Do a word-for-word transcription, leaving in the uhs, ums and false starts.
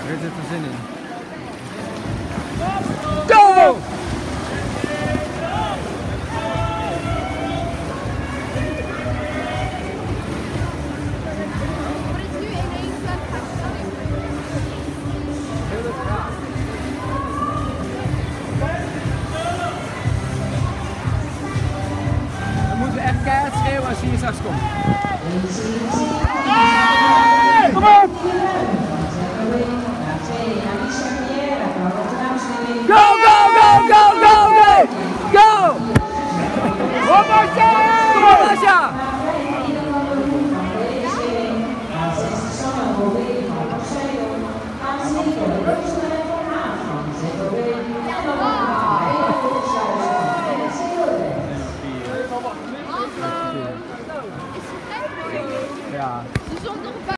Er zit er zin in. Go! Dan moeten we echt keihard schreeuwen als hij hier straks komt. Kom op! Go, go, go, go, go, go! Go! One more time! Kom op, Asja! Ja.